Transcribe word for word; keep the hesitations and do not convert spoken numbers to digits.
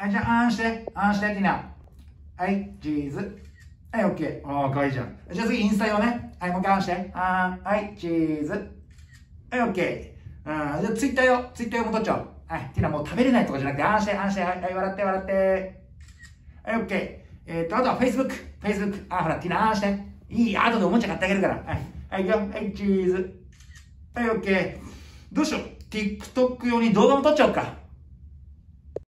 はい、じゃあ、あんして、あんして、ティナ。はい、チーズ。はい、オッケー。ああ、かわいいじゃん。じゃあ次、インスタ用ね。はい、もう一回あんして。あー、はい、チーズ。はい、オッケー。あー、じゃあツイッター用、ツイッター用も撮っちゃおう。はい、ティナもう食べれないとかじゃなくて、あんして、あんして、はい、はい、笑って、笑って。はい、オッケー。えー、っと、あとは Facebook。Facebook。あ、ほら、ティナ、あんして。いい、後でおもちゃ買ってあげるから。はい、はい、いくよ。はい、チーズ。はい、オッケー。どうしよう。TikTok 用に動画も撮っちゃおうか。